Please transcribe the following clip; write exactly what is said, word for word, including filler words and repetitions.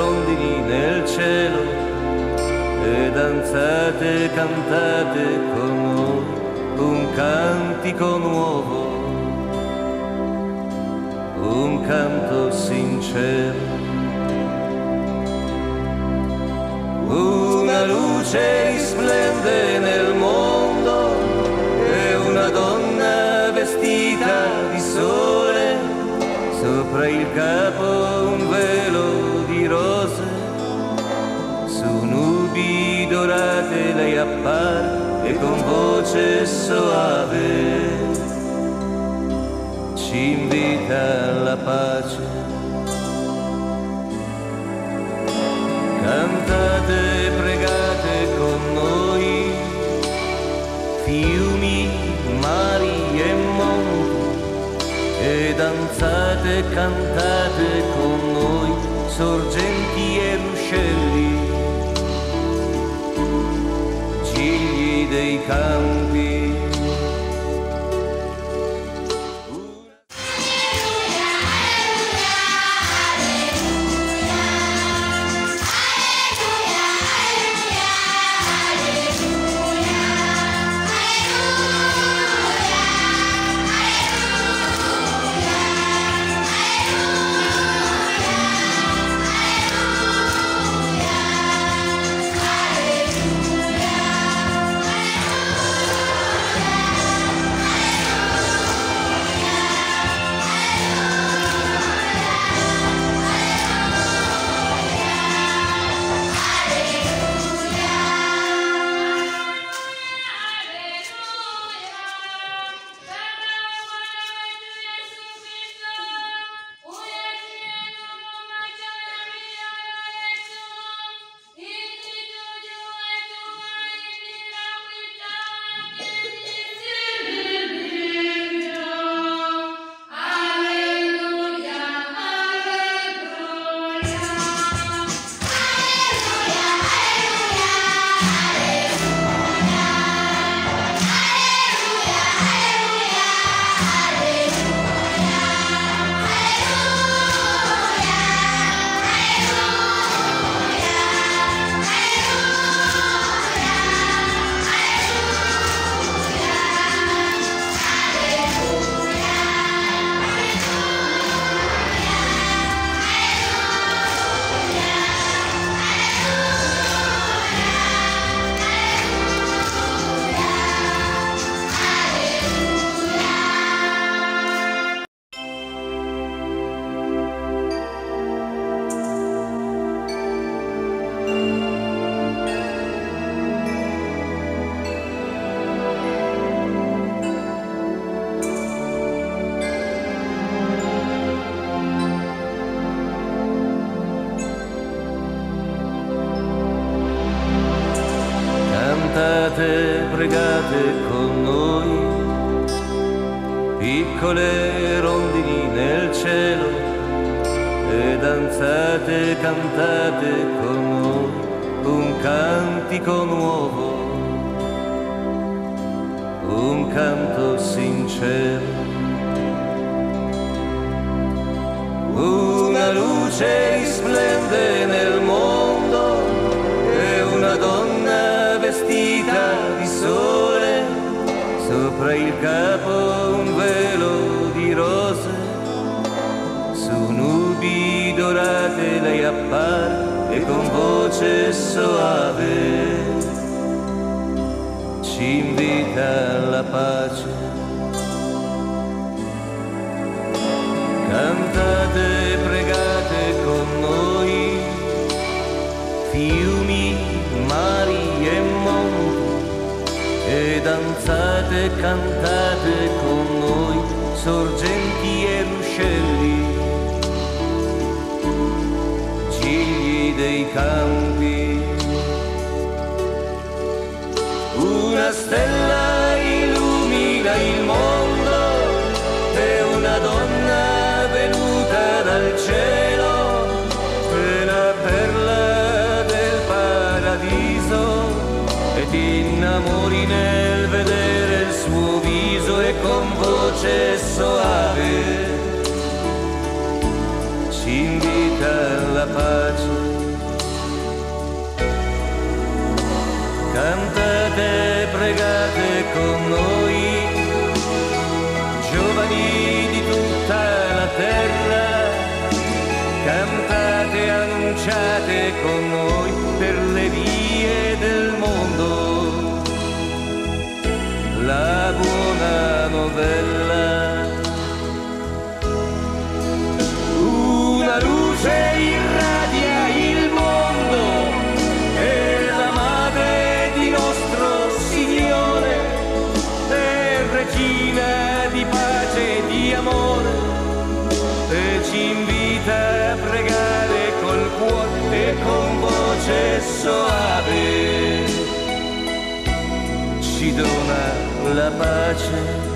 rondini nel cielo e danzate, cantate con noi un cantico nuovo, un canto sincero. Una luce risplende nel mondo e una donna vestita di sole, sopra il capo un velo di rose, su nubi dorate lei appare e con voce soave ci invita alla pace. Cantate, pregate con noi, fiumi, mari e monti, e danzate, cantate con noi, sorgenti e ruscelli, gigli dei campi. Cantate, pregate con noi, piccole rondini nel cielo, e danzate, cantate con noi un cantico nuovo, un canto sincero. Una luce risplende nel mondo e una donna vestita di sole, sopra il capo un velo di rose, su nubi dorate lei appare e con voce soave ci invita alla pace. Cantate, pregate con noi, fiumi, mari e monti, e danzate, cantate con noi, sorgenti e ruscelli, gigli dei campi. Una stella illumina il mondo e una donna venuta dal cielo è la perla del paradiso, e ti innamori nel vedere il suo viso, e con voce soave ci invita alla pace. andate con noi per le vie del mondo. La buona novella. Una luce irradia il mondo e la madre di nostro Signore è regina di pace e di amore e ci invita a pregare col cuore e con voce soave ci dona la pace.